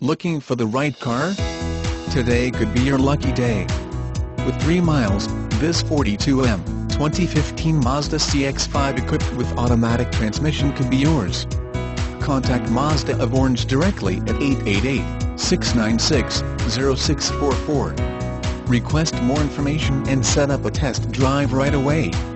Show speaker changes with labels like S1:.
S1: Looking for the right car? Today could be your lucky day. With 3 miles, this 42M 2015 Mazda CX-5 equipped with automatic transmission could be yours. Contact Mazda of Orange directly at 888-696-0644. Request more information and set up a test drive right away.